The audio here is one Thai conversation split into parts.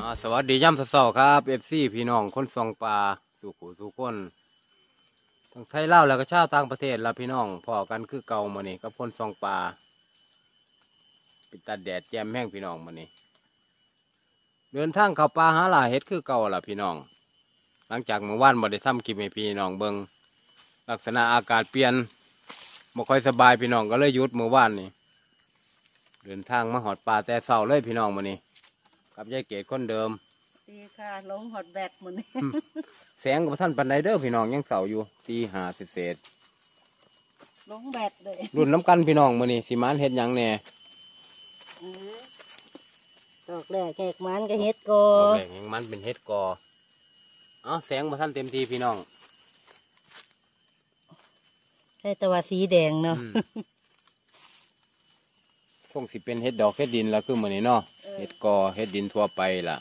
สวัสดีย่ำเช้าครับFCพี่น้องคนส่องปลาสู่ขู่สู่คนทั้งไทยลาวแล้วก็ชาวต่างประเทศละพี่น้องพอกันคือเก่ามานี่กับคนส่องปลาเป็นตาแดดแจ่มแห้งพี่น้องมานี่เดินทางเข้าป่าหาหลาเห็ดคือเก่าละพี่น้องหลังจากเมื่อวานบ่ได้ทำคลิปให้พี่น้องเบิ่งลักษณะอากาศเปลี่ยนบ่ค่อยสบายพี่น้องก็เลยหยุดเมื่อวานนี่เดินทางมาหอดป่าแต่เช้าเลยพี่น้องมานี่กับยายเกศคนเดิมดีค่ะลงหอดแบตหมดนี่แสงกับท่านปันไดเด้อพี่น้องยังเสาอยู่ตีหาเศษลงแบตเลยรุ่นน้ำกันพี่น้องมื้อนี้สิมานเฮ็ดหยังแหน่ดอกแรกแขกมันก็เฮ็ดกอดอกแรกยังมันเป็นเฮ็ดกอแสงมาท่านเต็มทีพี่น้องใช่แต่ว่าสีแดงเนาะคงสิเป็นเฮ็ดดอกเฮ็ดดินแล้วคือมื้อนี้เนาะเฮ็ดกอเฮ็ดดินทั่วไปล่ะ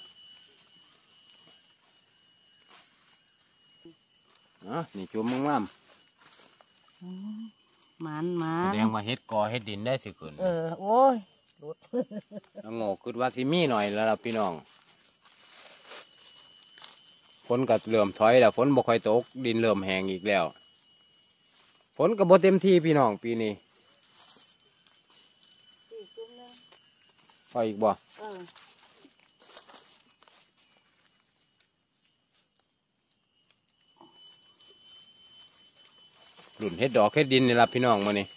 นี่จุ่มงามมันแสดงว่าเฮ็ดกอเฮ็ดดินได้สิขึ้นโอ้ยหลุดแล้วโง่คิดว่าสิมีหน่อยแล้วล่ะพี่น้องฝนก็เริ่มถอยแล้วฝนบ่ค่อยตกดินเริ่มแห้งอีกแล้วฝนก็บ่เต็มที่พี่น้องปีนี้พออีกบ่หลุนเฮ็ดดอกเฮ็ดดินนี่ล่ะพี่น้องมานี่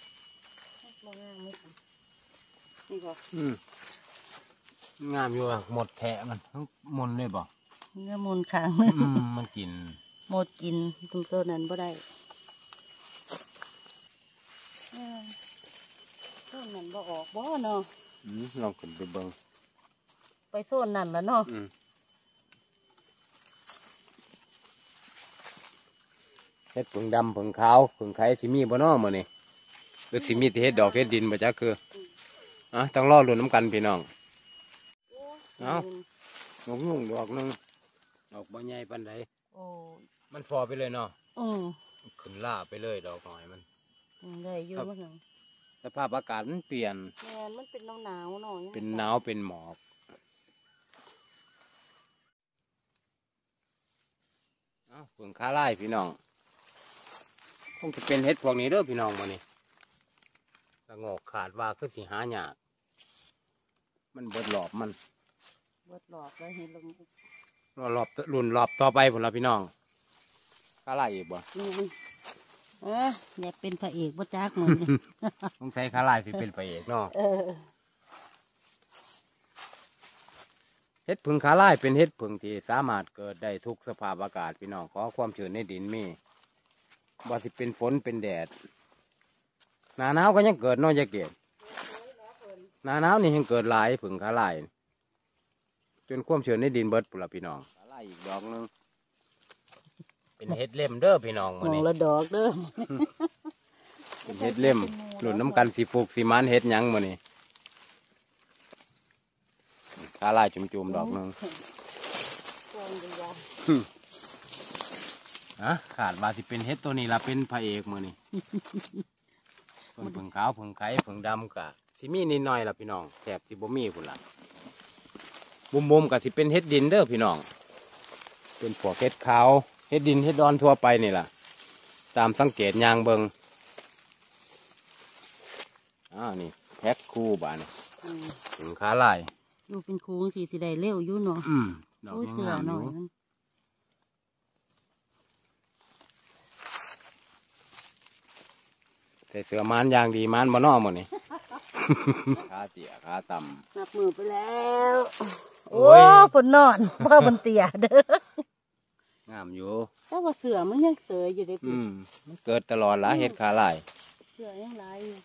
งามอยู่หมดแทะมันทั้งมนเลยบ่เนื้อมนค้างมันกินหมดกินตรงตัวนั้นบ่ได้ต้นนั้นบ่ออกบ่เนาะลองขึ้นไปเบิ่งไปโซนนั่นแล้วเนาะเฮ็ดผึ่งดำผึ่งขาวผึ่งไข่สิมีบ่น้อมื้อนี้หรือสิมีแต่เฮ็ดดอกเฮ็ดดินบ่จ๊ะคือต้องรอลุ้นน้ำกันพี่น้องงงงดอกนึงดอกบ่ใหญ่ปานใดมันฟอไปเลยเนาะขึ้นล่าไปเลยดอกหน่อยมันได้อยู่มั้งสภาพอากาศมันเปลี่ยนมันเป็นหนาวหน่อยเป็นหนาวเป็นหมอกผึ่งขาไล่พี่น้องคงจะเป็นเห็ดพวกนี้เด้อพี่น้องมานี่ละงอกขาดว่าคือสิหายากมันเบิดหลอบมันเบิดหลอบแล้วเห็นลงหลอบรุ่นหลอบต่อไปผลละพี่น้องขาไล่อีกบ่อยากเป็นพระเอกบ่จักหมดต้องใช้ขาไล่สิเป็นพระเอกเนาะเห็ดผึ่งขาไล่เป็นเห็ดผึ่งที่สามารถเกิดได้ทุกสภาพอากาศพี่น้องขอความชื้นในดินมีบ่สิเป็นฝนเป็นแดดหน้าหนาวก็ยังเกิดน้อยจะเกิดหน้าหนาวนี่ยังเกิดหลายผึ่งขาไล่จนความชื้นในดินเบิดปุระพี่น้องขาไล่อีกดอกนึงเป็นเห็ดเล่มเด้อพี่น้องมื้อนี้ละดอกเด้อเป็นเห็ดเล่มหลุดน้ำกันสีฟูกสีมันเห็ดยังมื้อนี้ขาไล่จุ่มๆดอกนึงขาดว่าสิเป็นเห็ดตัวนี้ละเป็นพระเอกมื้อนี้ผึ่งขาวผึ่งไข่ผึ่งดำกะสิมีนิดหน่อยละพี่น้องแถบสิบ่มีพุ่นละบุมๆกะสิเป็นเห็ดดินเด้อพี่น้องเป็นพวกเห็ดขาวเห็ดดินเห็ดดอนทั่วไปนี่ล่ะตามสังเกตยางเบิงนี่แพ็คคู่บานถึงขาลายอยู่เป็นคูงสิได้เร็วอยู่เนาะดอกเสือหน่อยแต่เสือมันยางดีมันบ่นอหมดนี่ขาเตี่ยขาต่ำนับมือไปแล้วโอ้ผลนอนพ่อบนเตี่ยเด้องามอยู่แต่ว่าเสือมันยังเสืออยู่ได้มันเกิดตลอดละเห็ดขาลายเสือยังลายอยู่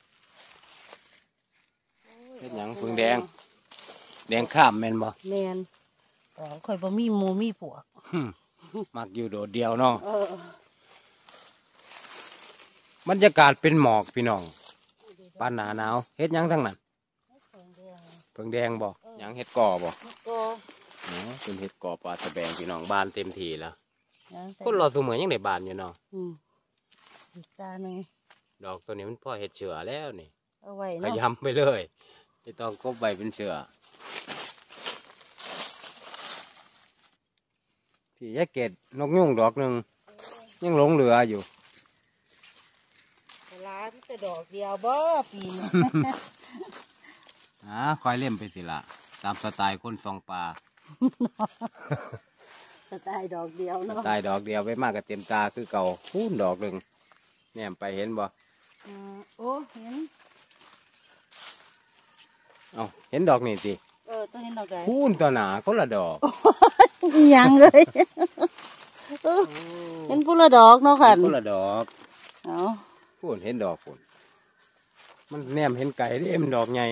เห็ดหยังพึ่งแดงแดงข้ามแมนบ่แมนค่อยบ่มีหมูมีผัวมักอยู่โดดเดียวเนาะบรรยากาศเป็นหมอกพี่น้องปานหนาหนาวเห็ดหยังทั้งนั้นเพิ่งแดงบ่หยังเห็ดก่อบ่เป็นเห็ดก่อปลาตะแบงพี่น้องบานเต็มทีแล้วคนรอสูเหมือนยังได้บานอยู่เนาะตาหนึ่งดอกตัวนี้มันพอเห็ดเฉื่อแล้วนี่เอาไว้ขยำไปเลยไม่ต้องกบใบเป็นเฉื่อที่ยายเกดนกยุงดอกหนึ่งยังหลงเหลืออยู่ร้านแต่ดอกเดียวบ่ปีนี้คอยเล่มไปสิละตามสไตล์คนซองปลาสไตล์ดอกเดียวสเนาะไตล์ดอกเดียวไปมากกับเต็มตาคือเก่าพูนดอกหนึ่งแนมไปเห็นบ่โอ้เห็นเอาเห็นดอกนี่สิต้องเห็นดอกใดพูนตัวหนาคนละดอกอีหยังเลยเห็นผู้ละดอกเนาะค่ะคนละดอกเอาพูนเห็นดอกพูนมันแนมเห็นไก่เด้มันดอกใหญ่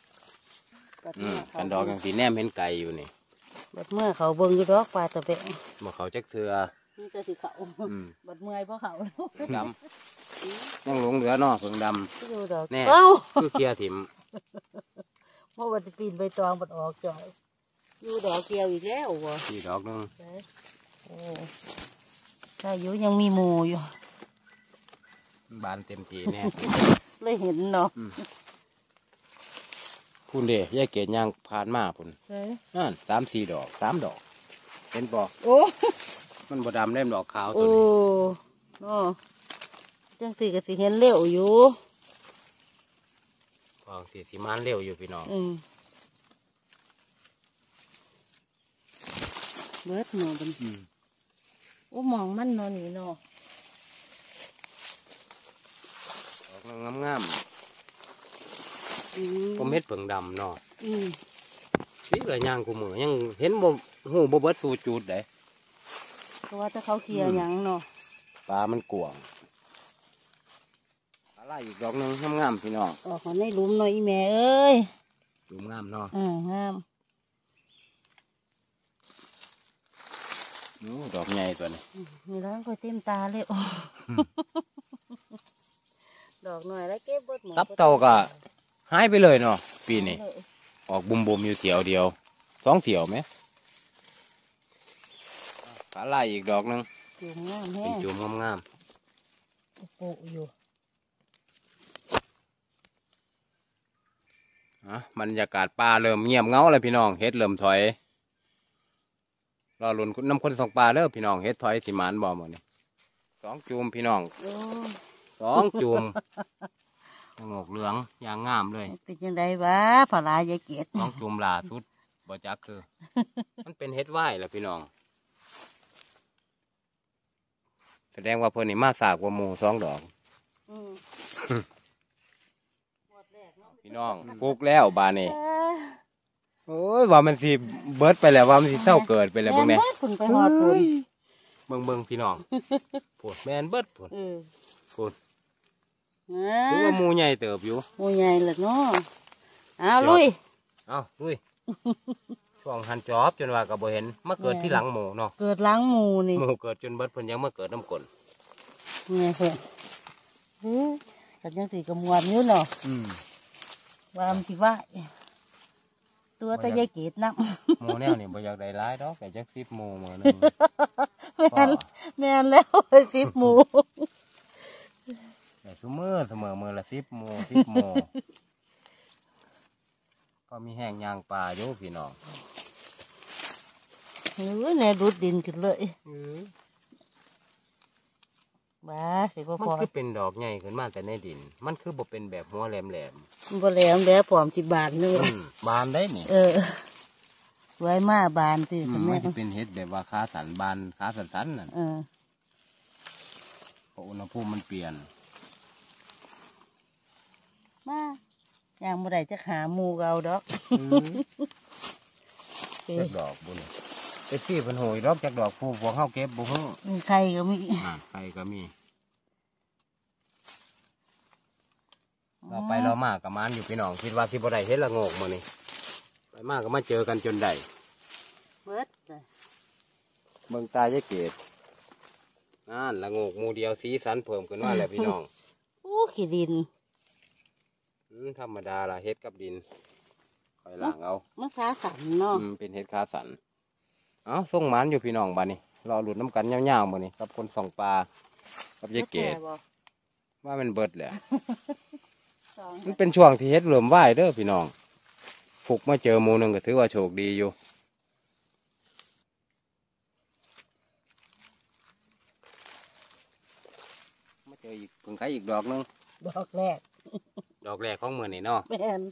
กันดอกอย่างสีแนมเห็นไก่อยู่นี่บัดเมื่อเขาเบิ่งอยู่ดอกปลาตะเบะบ่เขาจักเทือนี่จะสิเขาบัดเมื่อยเพราะเขาเพิ่งดำยังหลงเหลือเนาะเพิ่งดดูดอกำแน่เอ้าคือเคลียร์ถิ่มเมื่อวันจะปีนใบตองบัดออกจ่อยอยู่ดอกเดียวอีกแล้วบ่สี่ดอกหนึงโอ้ถ้าอยู่ยังมีหมูอยู่บานเต็มทีแน่เลยเห็นเนาะพุ่นเด้ยายเกศย่างผ่านมาพุ่นเฮ้ยนั่น3-4 ดอก3 ดอกเห็นบ่โอ้มันบ่ดำเล่มดอกขาวตัโอ้วนี้เนาะจังสิก็สิเห็นเร็วอยู่พอสิมานเร็วอยู่พี่น้องเบิดเนาะบัดโอ้มองมันเนาะนี่เนาะดอกงามๆผมเฮ็ดเพิ่งดำเนาะสิเลยย่างกูมือยังเห็นบ่หูบ่เบิดสู่จุดได้เพราะว่าถ้าเขาเคลียร์หยังเนาะปลามันกวางอะไรอีกดอกหนึงงามๆพี่น้องออกมาในหลุมหน่อยอีแม่เอ้ยดูงามเนาะงามโอ้ดอกใหญ่ตัวนี้นี่ร้านก็เต็มตาเลยโอ้ดอกหน่อยแล้วเก็บเบิดหมดตับเต่าก็หายไปเลยเนาะปีนี้ออกบุมๆอยู่เถียวเดียว2 เถียวไหมอะไรอีกดอกหนึงจุ่มงามแฮเป็นจุ่มงามปลูกอยู่บรรยากาศป่าเริ่มเงียบเงาแล้วพี่น้องเฮ็ดเริ่มถอยรอลุ้นน้ำคนส่องปลาเด้อพี่น้องเฮ็ดถอยสิหมานบ่หมดนี่2 จุ่มพี่น้องโอ้ 2 จุ่มงอกเหลืองยางงามเลยเป็นยังไงวะผลายายเกศ 2 จุ่มล่าสุดบ่จักคือ มันเป็นเฮ็ดไหวแหละพี่น้องแสดงว่าเพิ่นนี่มาสากกว่าหมู่2 ดอก พี่น้องปลูกแล้วบานนี่โอ้ยว่ามันสิเบิดไปแล้วว่ามันสิเศร้าเกิดไปแล้วเบิ่งแหน่คุณไปหอดคุณเบิ่งพี่น้องปวดแม่นเบิดปวดปวดถืถือว่าหมูใหญ่เติบอยู่หมูใหญ่เลยเนาะเอาลุยเอาลุยช่วงหันจอบจนว่าก็บ่เห็นมาเกิดที่หลังหมูเนาะเกิดล้างหมูนี่หมูเกิดจนเบิดเพิ่นยังมาเกิดน้ำกลนไงเพื่อนกันยังสีกระมวลอยู่เนาะวามที่ว่าตัวตะยายเกศนักหมูแนวนี่บ่อยากได้หลายดอกแต่จัก10 หมูมื้อหนึงแม่นแล้ว10 หมูแต่ซุมื้อเสมอมื้อละ10 หมู10 หมูก็มีแห้งยางปลาอยู่พี่น้องเนี่ยดูดดินขึ้นเลยบ้าสิบ่มันพอคือเป็นดอกใหญ่ขึ้นมาแต่ในดิน มันคือบ่เป็นแบบหัวแหลมบ่แหลมแล้วผอมสิบาทนึงบานได้นี่ไว้มาบานติมันแม่จะเป็นเห็ดแบบว่าขาสันบานขาสันนั่นเพราะอุณหภูมิมันเปลี่ยนมาอย่างบ่ได้จะหาหมูเอาดอกจักดอกบุญเอฟซี่เพิ่นโหยดอกจักดอกผู้พวกเฮาเก็บบ่ฮู้ใครก็มีใครก็มีเราไปเรามากับมันอยู่พี่น้องคิดว่าสิบ่ได้เฮ็ดละโงกมื้อนี้ไปมาก็มาเจอกันจนได้เบิดเบิ่งตายายเกศนั่นละโงกหมู่เดียวสีสันเพิ่มขึ้นมาแล้วพี่น้องโอ้ขี้ดินธรรมดาล่ะเฮ็ดกับดินคอยล้างเอามันขาสันเนาะเป็นเฮ็ดขาสันเอาส่งหมันอยู่พี่น้องบ้านนี้รอหลุดน้ำกันยาวๆมื้อนี้กับคนส่องปลากับยายเกศว่ามันเบิดแหละมันเป็นช่วงที่เฮ็ดเริ่มไหวเด้อพี่น้องphụcมาเจอหมูหนึงก็ถือว่าโชคดีอยู่เจออีกเพิ่งไข่อีกดอกนึงดอกแรกดอกแรกของมื้อนี่เนาะแม่น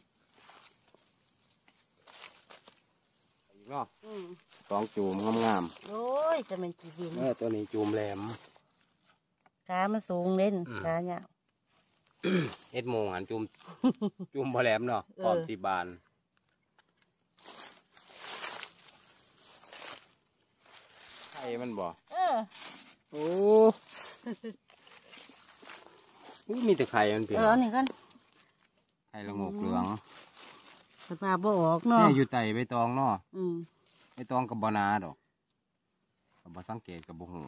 อีกเนาะอืมสองจูมงามโอ้ยจะเป็นกี่ดินตัวนี้จูมแหลมขามันสูงเล่นอืมขาเนี่ยเอ็ดโมงหันจูม จูมบ่แหลมเนาะพร้อมสิบานไข่มันบ่เออโอ้อุ๊ยมีแต่ไข่มันเปลี่ยนเอานี่กันไข่ละโงกเหลืองสตาบ่ออกเนาะแม่อยู่ไต่ใบตองเนาะอืมใบตองกับบ่นาดอกกับบ่สังเกตกับบ่หู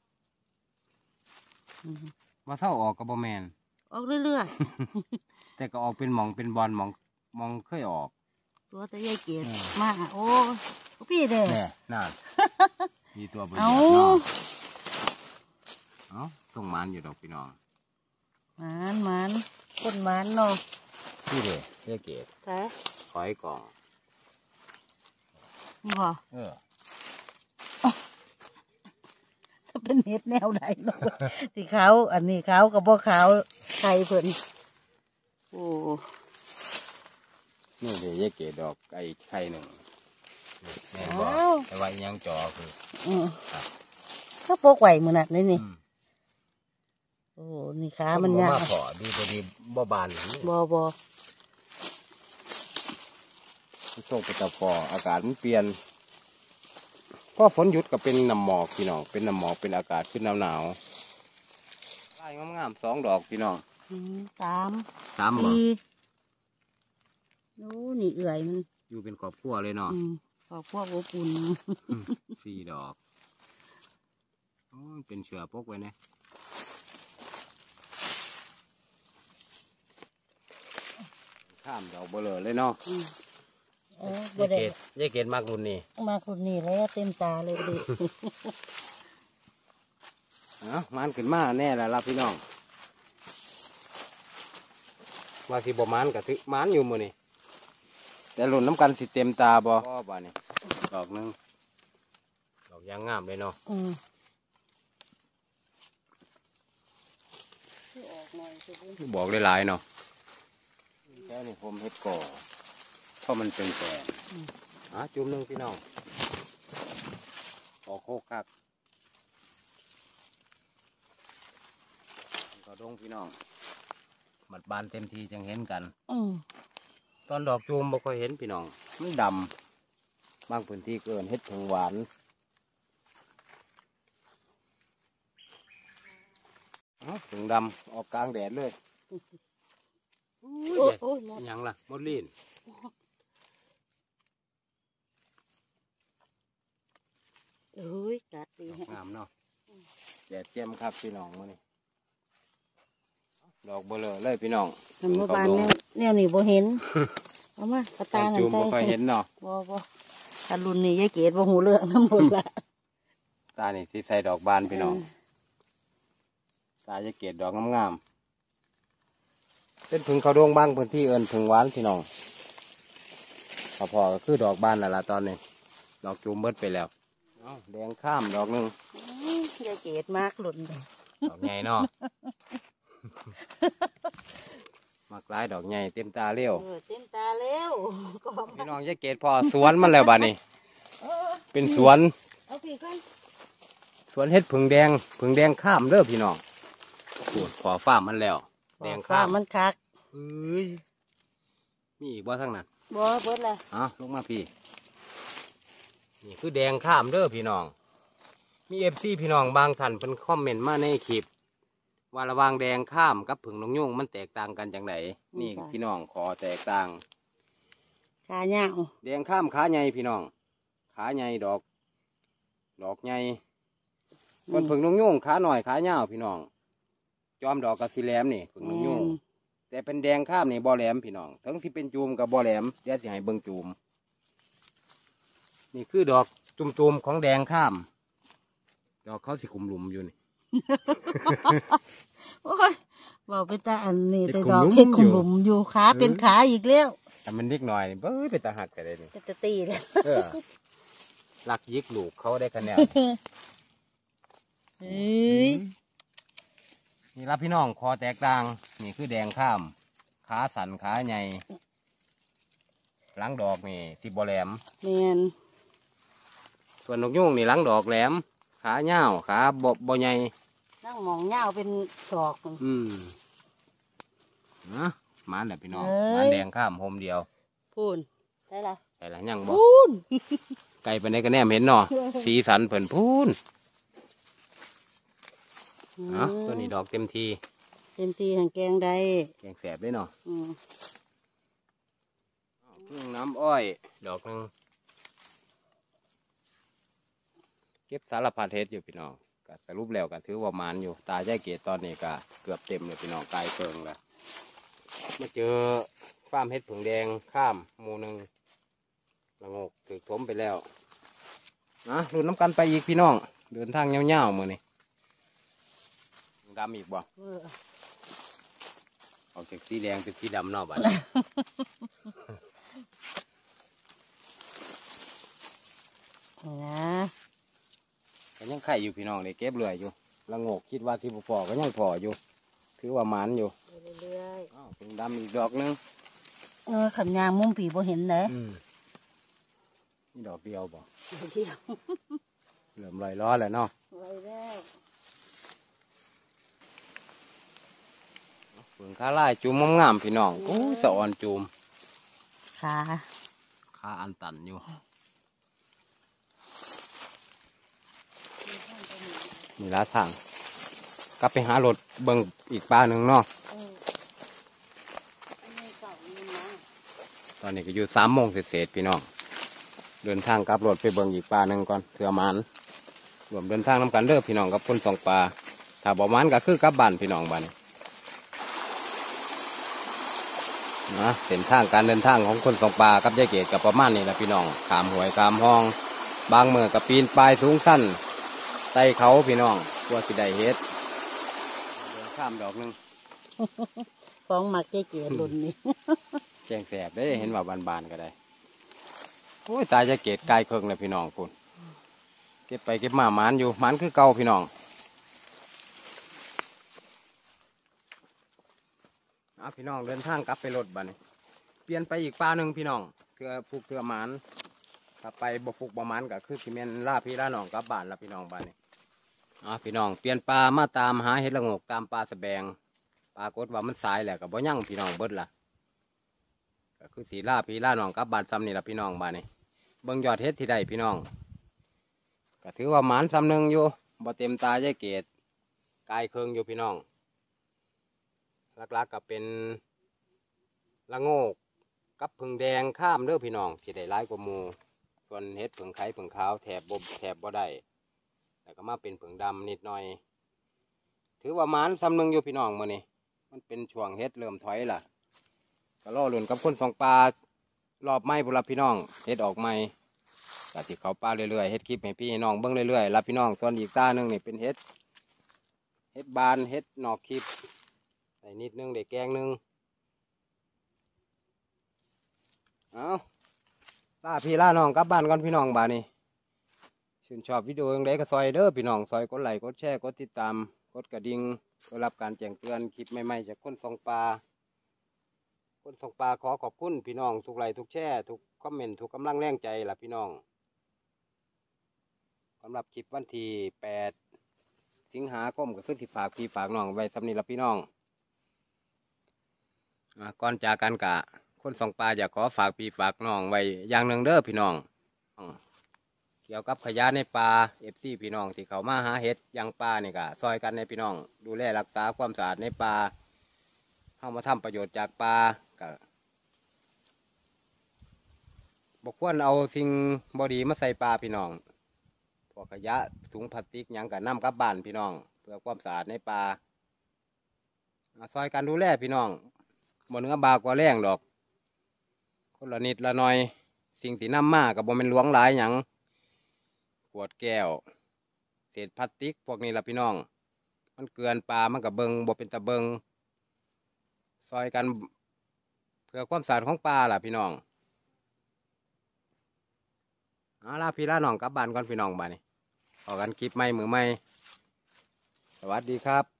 อืมว่าเศร้าออกกับบ่แมนออกเรื่อยแต่ก็ออกเป็นหมองเป็นบอลหมองเคยออกๆตัวแต่ยายเกดอืมมาโอ้พี่เด้แน่นั่นมีตัวเบอร์เอาเดียวเนาะเอาส่งหมันอยู่ดอกพี่น้องมันคนมันเนาะพี่เด้เรียกเกตแต่ขอยกล่องนี่บ่เออถ้าเป็นเห็ดแนวใดเนาะ ที่เขาอันนี้เขากับบ่เขาไข่เพิ่นโอ้นี่เด้เรียกเกตดอกไอ้ไข่หนึ่งแม่นบ่แต่ว่าอีหยังจอคืออืมครับก็โปกไหวมือนัดนี่นี่อืมโอ้นี่ขามันยาวบ่พอดีบ่ดีบ่บานนี่บ่ส่งไปตะพออากาศมันเปลี่ยนพอฝนหยุดก็เป็นน้ำหมอกพี่น้องเป็นน้ำหมอกเป็นอากาศขึ้นหนาวๆไล่งามๆสองดอกพี่น้องสามสามบ่สี่โอ้นี่เอื่อยมันอยู่เป็นครอบครัวเลยเนาะขอพวกอบอุ่นสี่ดอกโอ้ยเป็นเชือปกไว้เนี่ยข้ามดอกเบลอเลยเนาะบ่ได้ยายเกดมากรุ่นนี้มาคนนี้แล้วเต็มตาเลยดิมันขึ้นมาแน่แล้วล่ะพี่น้องว่าสิบ่มันกะทึมันอยู่มื้อนี้แต่หล่นน้ำกันสิเต็มตาบ่บ่านี่ดอกหนึงดอกยางงามเลยเนาะ บอกหลายๆเนาะแค่นี้ผมเฮ็ดก่อเพราะมันเป็นแสนจุ่มหนึงพี่น้องออกโคกคักก็ดงพี่น้องหมัดบานเต็มทีจังเห็นกัน ตอนดอกจูมบ่ค่อยเห็นพี่น้องมันดำบางพื้นที่เกินเฮ็ดถึงหวานถึงดำออกกลางแดดเลยโอ้ยอิหยังล่ะมดลีนเอ้ยกัดดีฮะงามเนาะแดดเจียมครับพี่น้องมื้อนี้ดอกเบลอเลยพี่น้องทำเมื่อวานแนวนี่บ่เห็น เอามาตาตาหน่จูอยมบ่ค่อยเห็นเนาะบ่ถ้ารุ่นนี้ยายเกดบ่หูเรื่องน้ำหมดละตานี่สิใส่ดอกบานพี่น้องตาจะเกตดอกงามๆเป็นผึ่งเขาดวงบ้างพื้นที่เอิญผึ่งหวานพี่น้องพอก็คือดอกบานแล้วล่ะตอนนี้ดอกจูมเบิดไปแล้วแดงข้ามดอกหนึงยายเกดมากหล่นเลยดอกใหญ่เนาะ มากหลายดอกใหญ่เต็มตาเลี้ยวเต็มตาแล้วก็พี่น้องจะเกตพอสวนมันแล้วบ้านี้เป็นสวนเอาพี่ก่อนสวนเฮ็ดผึ่งแดงข้ามเด้อพี่น้องปวดขอฟ้ามันแล้ว แดงข้ามมันคักเอ้ยมีอีกบ่ทั้งนั้นบ่เบิดละลงมาพี่นี่คือแดงข้ามเด้อพี่น้องมีFCพี่น้องบางท่านเป็นคอมเมนต์มาในคลิปว่าระหว่างแดงข้ามกับผึ่งนกยุงมันแตกต่างกันจังไดนี่พี่น้องขอแตกต่างขาเงาแดงข้ามขาใหญ่พี่น้องขาใหญ่ดอกใหญ่คนผึ่งนกยุงขาหน่อยขาเงาวพี่น้องจอมดอกกับสีแหลมนี่ผึ่งนกยุงแต่เป็นแดงข้ามนี่บ่แหลมพี่น้องถึงที่เป็นจูมกับบ่แหลมเดี๋ยวสิให้เบิ่งจูมนี่คือดอกตุ่มๆของแดงข้ามดอกเขาสิขุมหลุมอยู่นี่โอ้ยบอกไปตาอันนี้เห็ดแต่ขุมดอกหลุมเห็ดขุมอยู่หลุมอยู่ขาเป็นขาอีกแล้วแต่มันนิดหน่อยนี่เบ้ยไปตาหักกันเลยนี่ก็จะตีแล้วลักยิกลูกเขาได้คะแนนเฮ้ยนี่ละพี่น้องคอแตกต่างนี่คือแดงข้ามขาสันขาใหญ่หลังดอกนี่สิบ่แหลมแมนส่วนนกยุงนี่หลังดอกแหลมขาเหี่ยวขาบ่ใหญ่นั่งมองเงาเป็นศอกนะหมันแหละพี่น้องเอ้ยหมันแดงข้ามโฮมเดียวพูนได้ละใส่ละยังบ่พูนไก่ไปในกระแนมเห็นเนาะ สีสันเพิ่นพูนตัวนี้ดอกเต็มทีเต็มทีแห่งแกงใดแกงแสบเลยเนาะอืมพึ่งน้ำอ้อยดอกหนึ่งเก็บสารพัดเฮ็ดอยู่พี่น้องก็สรุปแล้วก็ถือว่าหมานอยู่ตาแจ้เกตตอนนี้ก็เกือบเต็มเลยพี่น้องกายเกิงแล้วมาเจอฟาร์มเฮ็ดผึ่งแดงข้ามหมู่หนึ่งละงกถือถมไปแล้วนะรุ่นน้ำกันไปอีกพี่น้องเดินทางเงาวๆมือนี่ดำอีกบ่เออออกจากสีแดงเป็นสีดำเนอกบ้านนะก็ยังไข่อยู่พี่น้องเลยเก็บเรื่อยอยู่ละโงกคิดว่าสิบพอก็ยังพออยู่ ถือว่าหมันอยู่เรื่อยอ้าวเป็นดำอีกดอกหนึงขันยางมุมผีบ่เห็นเลยนี่ดอกเดียวบ่เที่ยวเหลื่อมลอยล้อแหละเนาะไว้แล้วเปลืองขาลายจูมงามๆพี่น้องโอ้ยสะออนจูมขาขาอันตันอยู่มีร้านทางกลับไปหารถเบิ่งอีกปลาหนึ่งเนาะตอนนี้ก็อยู่3 โมงเศษๆพี่น้องเดินทางกลับรถไปเบิ่งอีกปลาหนึ่งก่อนเถื่อหมันรวมเดินทางนำกันเด้อพี่น้องกับคน2 ปลาถ้าบ่หมันก็คือกลับบ้านพี่น้องบ้านนะเส้นทางการเดินทางของคน2 ปลากับยายเกศกับประมาณนี้แหละพี่น้องขามหวยขามห้องบางเมื่อกับปีนปลายสูงสั้นไต่เขาพี่น้องกลัวสิได้เฮ็ดเดินข้ามดอกหนึงฟ้องหมักเก๋ๆหล่นนี่แกงแสบได้เห็นว่าบานๆก็ได้โอ้ยตายจะเกตกายเคิงเลยพี่น้องคุณเก็บไปเก็บมาหมันอยู่หมันคือเก่าพี่น้องพี่น้องเดินทางกลับไปรถบ้านนี้เปลี่ยนไปอีกปลาหนึ่งพี่น้องเพื่อฟุกเพื่อหมันถ้าไปบ่ฟุกบ่หมันก็คือสิเมนล่าพี่ล่าน้องกลับบ้านละพี่น้องบ้านนี้พี่น้องเปลี่ยนปลามาตามหาเห็ดละโงกตามปลาสะแบงปรากฏว่ามันสายแหละกับบ่ยั่งพี่น้องเบิดละก็คือสีล่าพี่ล่าน้องกลับบ้านซ้ำนี่ละพี่น้องบ้านนี้เบิ่งยอดเห็ดที่ได้พี่น้องก็ถือว่าหมันซ้ำหนึ่งอยู่บ่เต็มตายายเกตกายเคืองอยู่พี่น้องหลักๆก็เป็นละโงกกับผึ่งแดงข้ามเด้อพี่น้องที่ได้ร้ายกว่าหมูส่วนเห็ดผึ่งไข่ผึ่งขาวแถบบ่ได้แล้วก็มาเป็นผึ่งดำนิดหน่อยถือว่าหมันซ้ำหนึ่งอยู่พี่น้องมื้อนี้มันเป็นช่วงเฮ็ดเริ่มถอยล่ะก็รอลุ้นกับคน2 ปลารอบใหม่พุ่นล่ะพี่น้องเฮ็ดออกใหม่ก็สิเข้าป่าเรื่อยๆเฮ็ดคลิปให้พี่น้องเบิ่งเรื่อยๆล่ะพี่น้องส่วนอีกตาหนึงนี่เป็นเฮ็ดบานเฮ็ดนอกคลิปใส่นิดนึงได้แกงนึงเอาล่าพี่ล่าน้องกลับบ้านก่อนพี่น้องบ้านนี้ชื่นชอบวิดีโอยังไงก็ซอยเด้อพี่น้องซอยกดไลค์กดแชร์กดติดตามกดกระดิ่งเพื่อรับการแจ้งเตือนคลิปใหม่ๆจากคน2 ปลาขอขอบคุณพี่น้องทุกไลค์ทุกแชร์ทุกคอมเมนต์ทุกกำลังแรงใจล่ะพี่น้องสำหรับคลิปวันที่8 สิงหาคมก็คือที่ฝากพี่ฝากน้องไว้สำนีล่ะพี่น้องก่อนจากกันกะคน2 ปลาอยากขอฝากพี่ฝากน้องไว้อย่างหนึ่งเด้อพี่น้องเกี่ยวกับขยะในป่าFCพี่น้องที่เขามาหาเห็ดยังป่านี่กะซอยกันในพี่น้องดูแลรักษาความสะอาดในป่าเข้ามาทำประโยชน์จากป่ากะบกควรเอาสิ่งบดีมาใส่ป่าพี่น้องพวกขยะถุงพลาสติกหยังกะนำกลับบ้านพี่น้องเพื่อความสะอาดในป่าซอยกันดูแลพี่น้องบ่เหนือบากว่าแรงดอกคนละนิดละหน่อยสิ่งที่นำมากับบ่เป็นหลวงหลายหยังขวดแก้วเศษพลาสติกพวกนี้ล่ะพี่น้องมันเกลือนปลามันกับเบิงบ่เป็นตะเบิงซอยกันเพื่อความสะอาดของปลาล่ะพี่น้องเอาล่ะพี่ล่าน้องกลับบ้านก่อนพี่น้องบ้านนี้ออกกันคลิปใหม่มือใหม่สวัสดีครับ